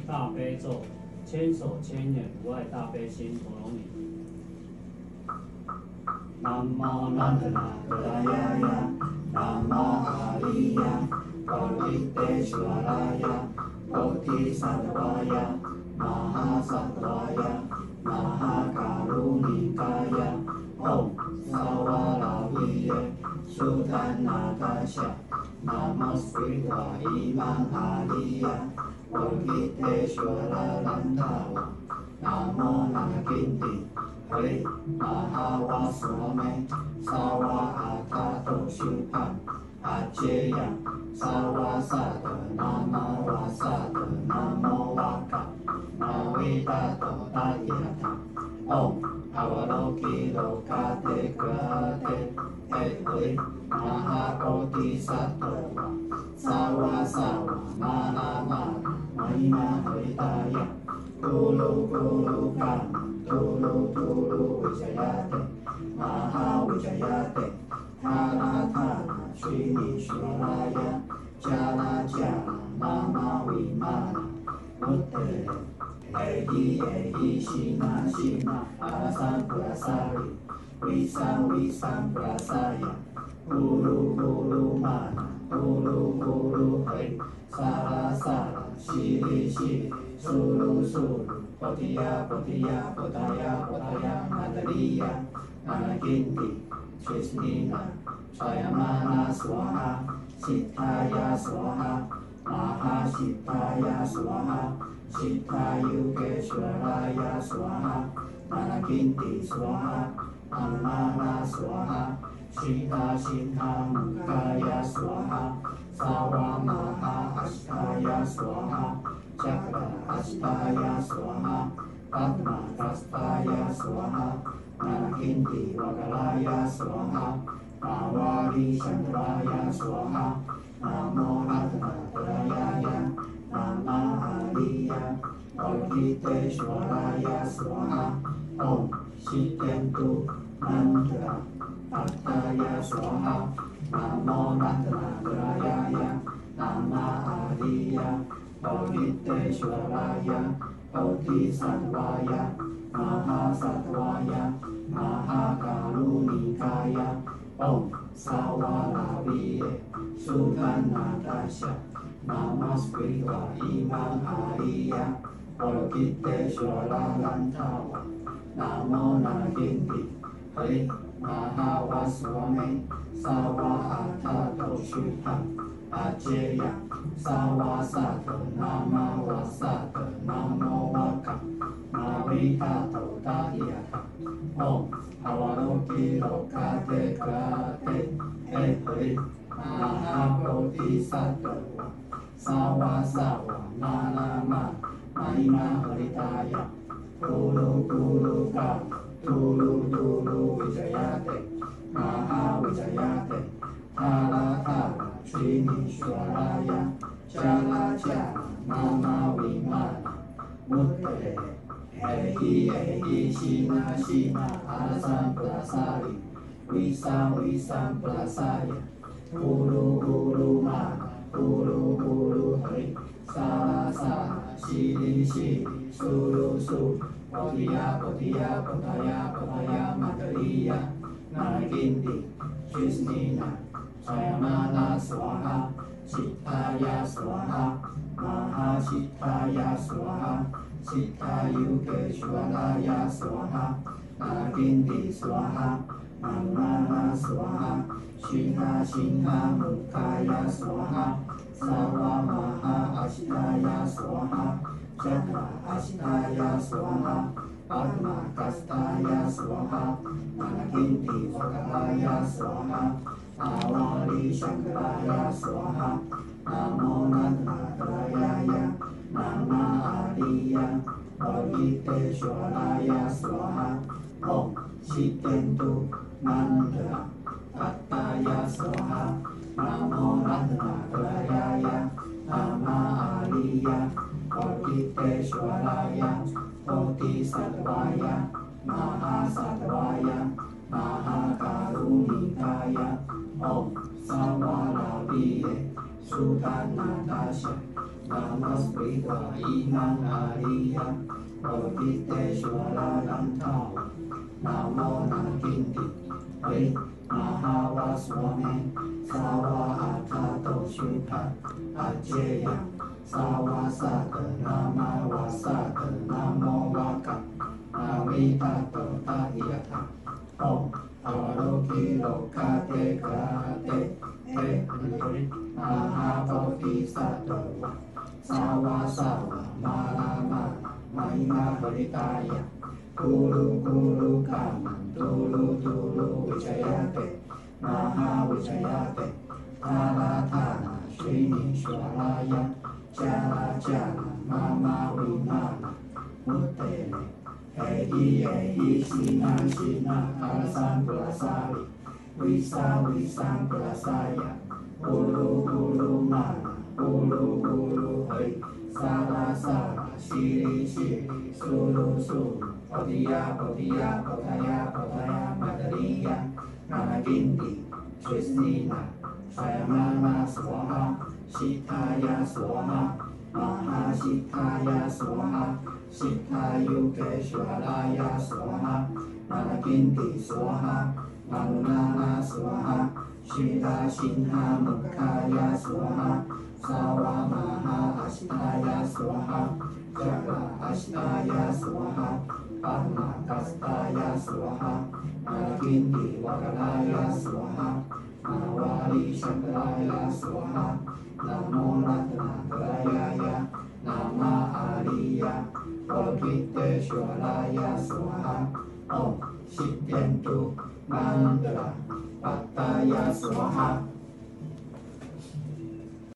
大悲咒，千手千眼无碍大悲心陀罗尼。南无南无那达拉呀呀，南无阿利呀，波提特须瓦拉呀，波提萨埵瓦呀，玛哈萨埵瓦呀，玛哈嘎鲁尼嘎呀，唵萨瓦拉维耶，苏坦那达夏，那摩斯维达伊曼阿利呀，波提特须瓦拉兰塔瓦，南无那金提。Hari Mahawa Swami Sawa Atato Shupan Ajeya Sawa Sata Nama Wasata Namo Waka Nawitato Tatyata Om Avaloki Lokate Krate Hari Mahakoti Sattva Sawa Sawa Mana Mana Mahima Haritaya Gulu Gulu Kama Tulu Tulu Wijayate, Maha Wijayate, Thana Thana, Srini Shwaraya, Jana Jana, Mama Vimana, Mutte, Ehi Ehi Shina Shina, Arasam Prasari, Visam Visam Prasaya, Guru Guru Mana, Guru Guru Hari, Sara Sara, Shiri Shiri, Suru Suru, Potiya, Potiya, Potaya, Potaya, Nataliya, Nanakinti, Trisnina, Swayamana Swaha, Siddhaya Swaha, Mahasiddhaya Swaha, Siddhayukeshwaraya Swaha, Nanakinti Swaha, Anumana Swaha, Shita Shintha Mukaya Swaha, Sawa Maha Ashtaya Swaha, Chakra Astaya Swaha, Padma Kastaya Swaha, Nanakinti Vagalaya Swaha, Mawari Shankaraya Swaha, Namo Natanataraya, Nama Aliya, Orkiteshwaraya Swaha, Om Shitentu Mantra, Attaya Swaha, Namo Natanataraya, Nama Aliya, Orkiteshwaraya, Bodhisattvaya, Mahasattvaya, Mahakarunikaya, Om Sawalaviye, Sutanatasya, Namaskrita Imam Ariya, Orkiteshwaralantawa, Namo Naginti, Hari Mahawaswami, Sawa Atato Shuddha, Ajeya, Sawa Sata, Nama Wasata, Namo Waka, Navitato Tahyata, Om Avaloki Lokate Krate, Hari Mahapodhisattva, Sawa Sawa, Mana Mana, Mahima Haritaya, Tulu Tulu Kama, Tulu Tulu Wijayate, Maha Wijayate, Thala Thala, Srini Shwaraya, Jala Jala, Mama Vimana, Mutte, Ehi Ehi Shina Shina, Arasam Prasari, Visam Visam Prasaya, Guru Guru Mana, Guru Guru Hari, Sara Sara, Shiri Shiri, Suru Suru, Potiya Potiya, Potaya Potaya, Matariya, Nanakinti, Trisnina, Swayamana Swaha, Siddhaya Swaha, Mahasiddhaya Swaha, Siddhayukeshwaraya Swaha, Nanakinti Swaha, Manmana Swaha, Shina Shina Mukaya Swaha, Sawa Maha Ashtaya Swaha, Chakra Ashtaya Swaha, Padma Kastaya Swaha, Nanakinti Vagalaya Swaha, Awali Shankaraya Swaha, Namo Natanataraya, Nama Ariya, Orkiteshwaraya Swaha, Om Shitentu Mantra, Attaya Swaha, Namo Natanataraya, Nama Ariya, Orkiteshwaraya, Bodhisattvaya, Mahasattvaya, Mahakarunikaya, Om Sawalaviye, Sutanatasa Namasvita Imam Ariya Bodhiteshvara Lantawa Namo Nakinti Ve Mahavaswame Sawa Atato Shuddha Ajeya Sawa Sata Nama Wasata Namo Vaka Navitato Tahiyata Om Aroki Lokate Kate Mahabodhisattva Sawa Sawa Mala Mahima Haritaya Guru Guru Kaman Tulu Tulu Vichayate Maha Vichayate Tana Tana Srini Shwaraya Jala Jala Mama Vimana Mutene Ehi Ehi Sina Sina Alasan Pulasari Wisa Wisang Pulasaya Ulu Ulu Mana Ulu Ulu Hai Sara Sara Siri Siri Sulu Sulu Podhiya Podhiya Podhaya Podhaya Madariya Namaginti Trisnina Sayamana Swaha Shitaya Swaha Mahashitaya Swaha Shitayukeshwaraya Swaha Namaginti Swaha Manunana Swaha Shida Shinha Mukhaya Swaha Sawa Maha Ashtaya Swaha Jala Ashtaya Swaha Padma Kastaya Swaha Narakinti Vakalaya Swaha Nawali Shankaraya Swaha Namo Ratnakaraya Nama Ariya Bodhiteshvaraya Swaha Om Shityentu Mandala Pataya Swaha